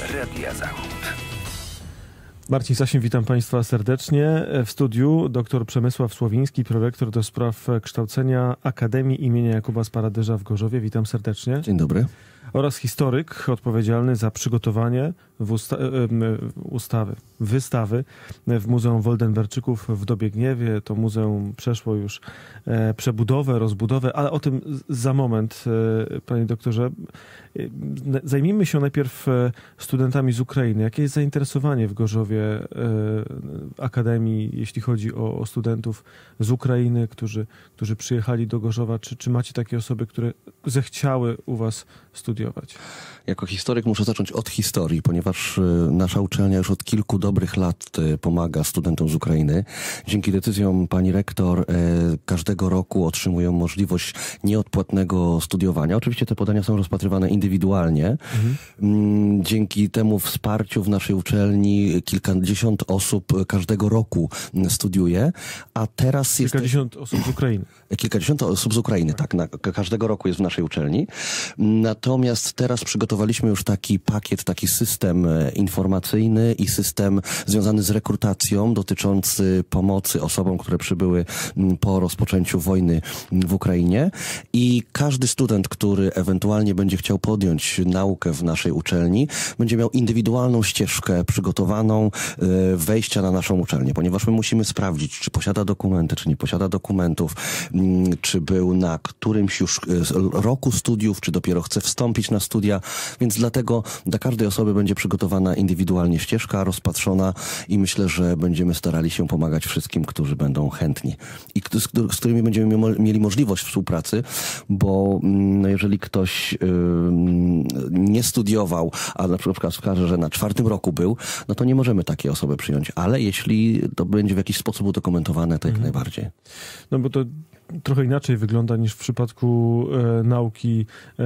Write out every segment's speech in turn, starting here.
Radia Zachód. Marcin Sasin, witam Państwa serdecznie. W studiu dr Przemysław Słowiński, prorektor do spraw kształcenia Akademii imienia Jakuba Sparaderza w Gorzowie. Witam serdecznie. Dzień dobry. Oraz historyk odpowiedzialny za przygotowanie wystawy w Muzeum Woldenberczyków w Dobiegniewie. To muzeum przeszło już przebudowę, rozbudowę, ale o tym za moment, panie doktorze. Zajmijmy się najpierw studentami z Ukrainy. Jakie jest zainteresowanie w Gorzowie Akademii, jeśli chodzi o studentów z Ukrainy, którzy przyjechali do Gorzowa? Czy macie takie osoby, które zechciały u was studiować? Jako historyk muszę zacząć od historii, ponieważ nasza uczelnia już od kilku dobrych lat pomaga studentom z Ukrainy. Dzięki decyzjom pani rektor każdego roku otrzymują możliwość nieodpłatnego studiowania. Oczywiście te podania są rozpatrywane indywidualnie. Dzięki temu wsparciu w naszej uczelni kilkadziesiąt osób każdego roku studiuje, a teraz jest... Kilkadziesiąt osób z Ukrainy. Kilkadziesiąt osób z Ukrainy, tak. Każdego roku jest w naszej uczelni. Natomiast teraz przygotowaliśmy już taki pakiet, taki system informacyjny i system związany z rekrutacją dotyczący pomocy osobom, które przybyły po rozpoczęciu wojny w Ukrainie. I każdy student, który ewentualnie będzie chciał podjąć naukę w naszej uczelni, będzie miał indywidualną ścieżkę przygotowaną wejścia na naszą uczelnię, ponieważ my musimy sprawdzić, czy posiada dokumenty, czy nie posiada dokumentów, czy był na którymś już roku studiów, czy dopiero chce wstąpić na studia, więc dlatego dla każdej osoby będzie przygotowana indywidualnie ścieżka, rozpatrzona i myślę, że będziemy starali się pomagać wszystkim, którzy będą chętni i z którymi będziemy mieli możliwość współpracy, bo jeżeli ktoś nie studiował, a na przykład wskaże, że na 4. roku był, no to nie możemy takiej osoby przyjąć, ale jeśli to będzie w jakiś sposób udokumentowane, to jak najbardziej. No bo to trochę inaczej wygląda niż w przypadku nauki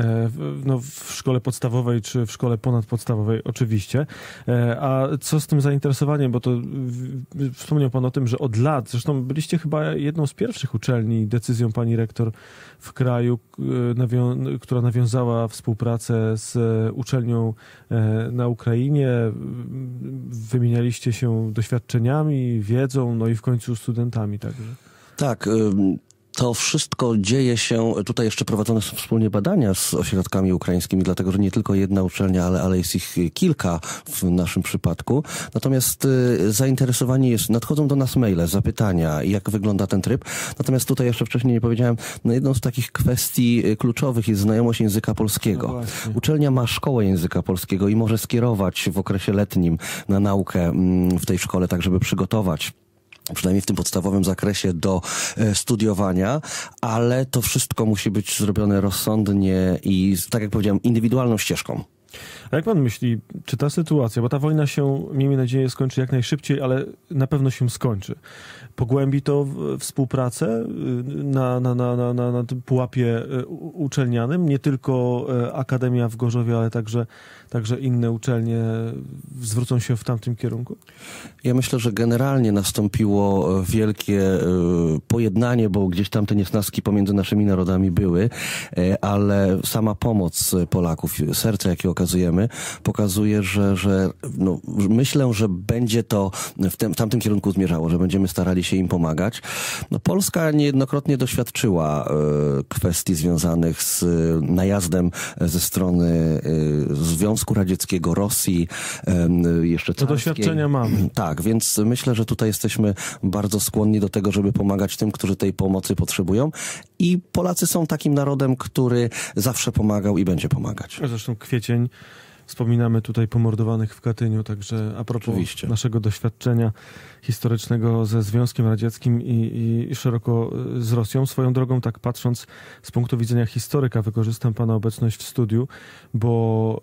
w szkole podstawowej czy w szkole ponadpodstawowej, oczywiście. A co z tym zainteresowaniem? Bo to wspomniał pan o tym, że od lat, zresztą byliście chyba jedną z pierwszych uczelni decyzją pani rektor w kraju, która nawiązała współpracę z uczelnią na Ukrainie. Wymienialiście się doświadczeniami, wiedzą, no i w końcu studentami także. Tak. To wszystko dzieje się, tutaj jeszcze prowadzone są wspólnie badania z ośrodkami ukraińskimi, dlatego że nie tylko jedna uczelnia, ale jest ich kilka w naszym przypadku. Natomiast zainteresowanie jest, nadchodzą do nas maile, zapytania, jak wygląda ten tryb. Natomiast tutaj jeszcze wcześniej nie powiedziałem, jedną z takich kwestii kluczowych jest znajomość języka polskiego. No Uczelnia ma szkołę języka polskiego i może skierować w okresie letnim na naukę w tej szkole, tak żeby przygotować przynajmniej w tym podstawowym zakresie do studiowania, ale to wszystko musi być zrobione rozsądnie i, tak jak powiedziałem, indywidualną ścieżką. A jak pan myśli, czy ta sytuacja, bo ta wojna się, miejmy nadzieję, skończy jak najszybciej, ale na pewno się skończy, pogłębi to współpracę na tym pułapie uczelnianym? Nie tylko Akademia w Gorzowie, ale także inne uczelnie zwrócą się w tamtym kierunku? Ja myślę, że generalnie nastąpiło wielkie pojednanie, bo gdzieś tam te niesnaski pomiędzy naszymi narodami były, ale sama pomoc Polaków, serce, jakie okazujemy, pokazuje, że myślę, że będzie to w tamtym kierunku zmierzało, że będziemy starali się im pomagać. Polska niejednokrotnie doświadczyła kwestii związanych z najazdem ze strony Związku Radzieckiego, Rosji, jeszcze to doświadczenia mamy. Tak, więc myślę, że tutaj jesteśmy bardzo skłonni do tego, żeby pomagać tym, którzy tej pomocy potrzebują i Polacy są takim narodem, który zawsze pomagał i będzie pomagać. Zresztą kwiecień, wspominamy tutaj pomordowanych w Katyniu, także a propos Oczywiście naszego doświadczenia historycznego ze Związkiem Radzieckim i szeroko z Rosją. Swoją drogą, tak patrząc z punktu widzenia historyka, wykorzystam pana obecność w studiu, bo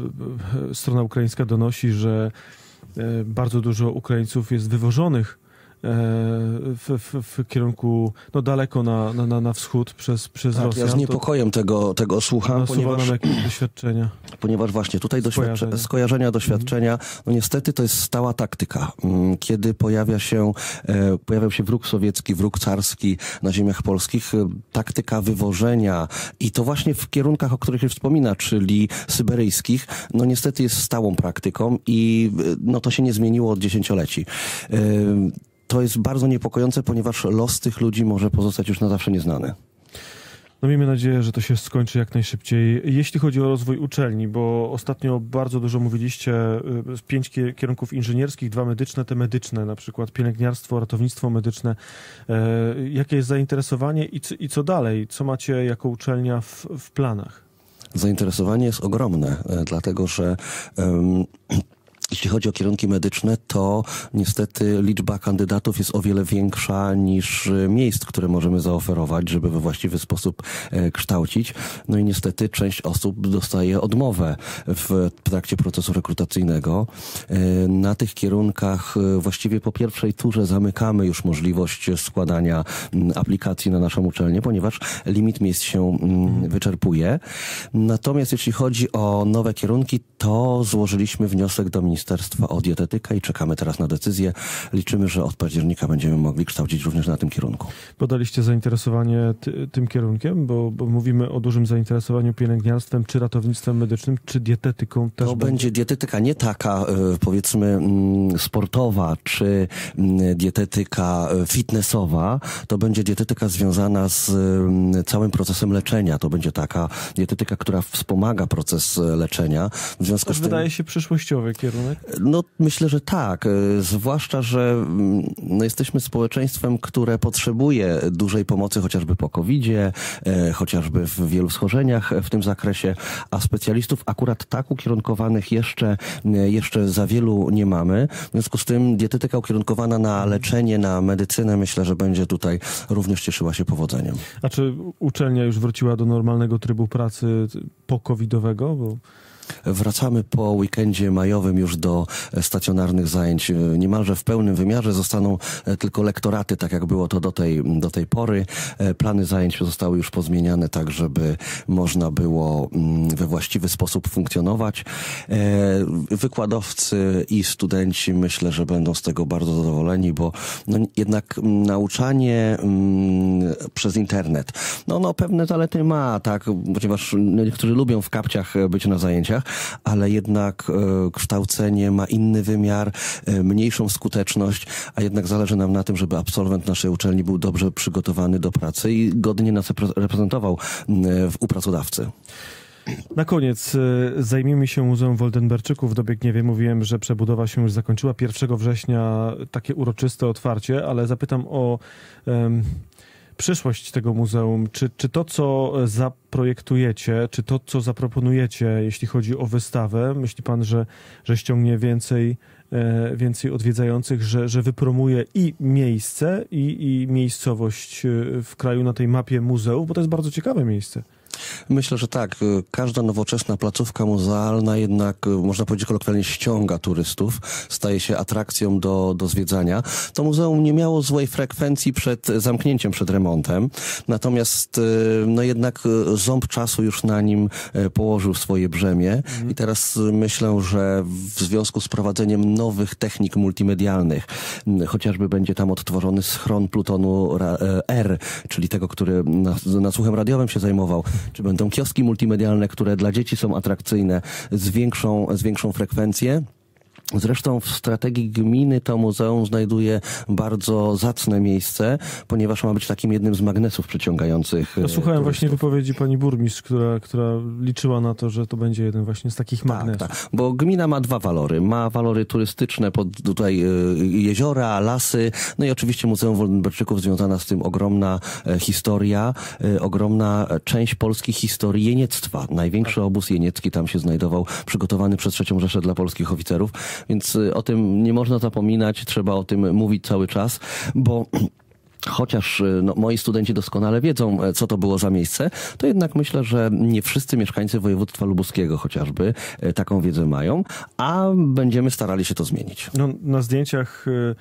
strona ukraińska donosi, że bardzo dużo Ukraińców jest wywożonych w kierunku no daleko na wschód przez Rosjan. Ja z niepokojem tego słucham, ponieważ nam jakieś doświadczenia. Ponieważ właśnie tutaj skojarzenia, doświadczenia, no niestety to jest stała taktyka. Kiedy pojawiał się wróg sowiecki, wróg carski na ziemiach polskich, taktyka wywożenia i to właśnie w kierunkach, o których się wspomina, czyli syberyjskich, no niestety jest stałą praktyką i no to się nie zmieniło od dziesięcioleci. To jest bardzo niepokojące, ponieważ los tych ludzi może pozostać już na zawsze nieznany. No miejmy nadzieję, że to się skończy jak najszybciej. Jeśli chodzi o rozwój uczelni, bo ostatnio bardzo dużo mówiliście, 5 kierunków inżynierskich, 2 medyczne, te medyczne, na przykład pielęgniarstwo, ratownictwo medyczne. Jakie jest zainteresowanie i co dalej? Co macie jako uczelnia w planach? Zainteresowanie jest ogromne, dlatego że jeśli chodzi o kierunki medyczne, to niestety liczba kandydatów jest o wiele większa niż miejsc, które możemy zaoferować, żeby we właściwy sposób kształcić. No i niestety część osób dostaje odmowę w trakcie procesu rekrutacyjnego. Na tych kierunkach właściwie po pierwszej turze zamykamy już możliwość składania aplikacji na naszą uczelnię, ponieważ limit miejsc się wyczerpuje. Natomiast jeśli chodzi o nowe kierunki, to złożyliśmy wniosek do Ministerstwa o dietetykę i czekamy teraz na decyzję. Liczymy, że od października będziemy mogli kształcić również na tym kierunku. Podaliście zainteresowanie tym kierunkiem, bo mówimy o dużym zainteresowaniu pielęgniarstwem, czy ratownictwem medycznym, czy dietetyką też. To będzie dietetyka nie taka, powiedzmy, sportowa, czy dietetyka fitnessowa. To będzie dietetyka związana z całym procesem leczenia. To będzie taka dietetyka, która wspomaga proces leczenia. W związku z tym wydaje się przyszłościowy kierunek. No myślę, że tak. Zwłaszcza, że no, jesteśmy społeczeństwem, które potrzebuje dużej pomocy chociażby po COVID-zie, chociażby w wielu schorzeniach w tym zakresie, a specjalistów akurat tak ukierunkowanych jeszcze za wielu nie mamy. W związku z tym dietetyka ukierunkowana na leczenie, na medycynę, myślę, że będzie tutaj również cieszyła się powodzeniem. A czy uczelnia już wróciła do normalnego trybu pracy po-covidowego? Wracamy po weekendzie majowym już do stacjonarnych zajęć niemalże w pełnym wymiarze. Zostaną tylko lektoraty, tak jak było to do tej pory. Plany zajęć zostały już pozmieniane tak, żeby można było we właściwy sposób funkcjonować. Wykładowcy i studenci myślę, że będą z tego bardzo zadowoleni, bo no, jednak nauczanie przez internet, no pewne zalety ma, tak, ponieważ niektórzy lubią w kapciach być na zajęciach, ale jednak kształcenie ma inny wymiar, mniejszą skuteczność, a jednak zależy nam na tym, żeby absolwent naszej uczelni był dobrze przygotowany do pracy i godnie nas reprezentował u pracodawcy. Na koniec zajmijmy się Muzeum Woldenberczyków w Dobiegniewie. Mówiłem, że przebudowa się już zakończyła. 1 września takie uroczyste otwarcie, ale zapytam o przyszłość tego muzeum. Czy to, co zaprojektujecie, czy to, co zaproponujecie, jeśli chodzi o wystawę, myśli pan, że ściągnie więcej odwiedzających, że wypromuje i miejsce, i miejscowość w kraju na tej mapie muzeów, bo to jest bardzo ciekawe miejsce. Myślę, że tak. Każda nowoczesna placówka muzealna jednak, można powiedzieć kolokwialnie, ściąga turystów, staje się atrakcją do zwiedzania. To muzeum nie miało złej frekwencji przed zamknięciem, przed remontem. Natomiast no jednak ząb czasu już na nim położył swoje brzemię i teraz myślę, że w związku z prowadzeniem nowych technik multimedialnych, chociażby będzie tam odtworzony schron Plutonu R, czyli tego, który nasłuchem radiowym się zajmował, czy będą kioski multimedialne, które dla dzieci są atrakcyjne, z większą frekwencję. Zresztą w strategii gminy to muzeum znajduje bardzo zacne miejsce, ponieważ ma być takim jednym z magnesów przyciągających Ja słuchałem właśnie wypowiedzi pani burmistrz, która liczyła na to, że to będzie jeden właśnie z takich magnesów. Tak, bo gmina ma 2 walory. Ma walory turystyczne, tutaj jeziora, lasy, no i oczywiście Muzeum Woldenberczyków, związana z tym ogromna historia, ogromna część polskiej historii jeniectwa. Największy obóz jeniecki tam się znajdował, przygotowany przez III Rzeszę dla polskich oficerów. Więc o tym nie można zapominać, trzeba o tym mówić cały czas, bo chociaż moi studenci doskonale wiedzą, co to było za miejsce, to jednak myślę, że nie wszyscy mieszkańcy województwa lubuskiego chociażby taką wiedzę mają, a będziemy starali się to zmienić. No, na zdjęciach,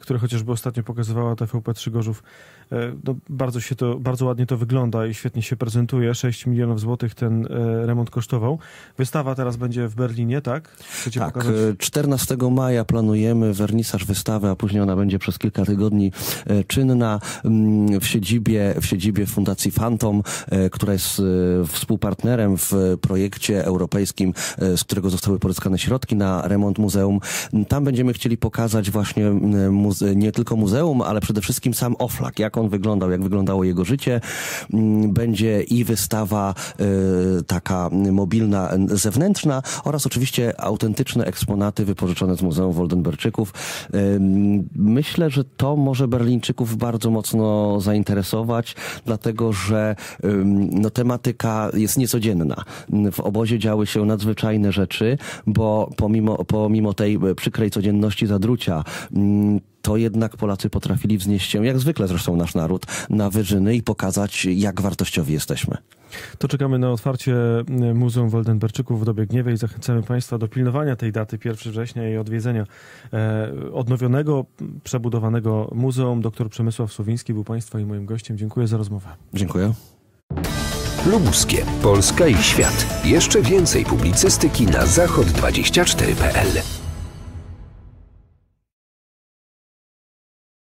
które chociażby ostatnio pokazywała TVP3 Gorzów, no bardzo ładnie to wygląda i świetnie się prezentuje. 6 milionów złotych ten remont kosztował. Wystawa teraz będzie w Berlinie, tak? Chcecie tak, pokazać? 14 maja planujemy wernisaż wystawy, a później ona będzie przez kilka tygodni czynna w siedzibie Fundacji Phantom, która jest współpartnerem w projekcie europejskim, z którego zostały pozyskane środki na remont muzeum. Tam będziemy chcieli pokazać właśnie nie tylko muzeum, ale przede wszystkim sam Oflak, jak on wyglądał, jak wyglądało jego życie. Będzie i wystawa taka mobilna, zewnętrzna oraz oczywiście autentyczne eksponaty wypożyczone z Muzeum Woldenberczyków. Myślę, że to może Berlińczyków bardzo mocno zainteresować, dlatego że no, tematyka jest niecodzienna. W obozie działy się nadzwyczajne rzeczy, bo pomimo tej przykrej codzienności zadrucia, to jednak Polacy potrafili wznieść się, jak zwykle zresztą nasz naród, na wyżyny i pokazać, jak wartościowi jesteśmy. To czekamy na otwarcie Muzeum Woldenberczyków w Dobiegniewie i zachęcamy Państwa do pilnowania tej daty 1 września i odwiedzenia odnowionego, przebudowanego muzeum. Dr Przemysław Słowiński był Państwa i moim gościem. Dziękuję za rozmowę. Dziękuję. Lubuskie, Polska i świat. Jeszcze więcej publicystyki na zachod24.pl.